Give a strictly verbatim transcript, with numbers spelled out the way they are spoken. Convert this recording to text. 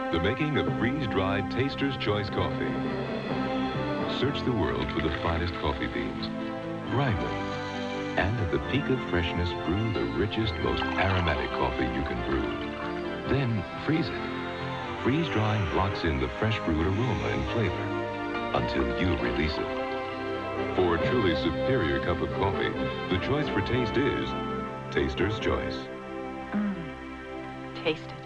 The making of freeze-dried Taster's Choice coffee. Search the world for the finest coffee beans. Grind them. And at the peak of freshness, brew the richest, most aromatic coffee you can brew. Then freeze it. Freeze-drying locks in the fresh brewed aroma and flavor until you release it. For a truly superior cup of coffee, the choice for taste is Taster's Choice. Mmm, taste it.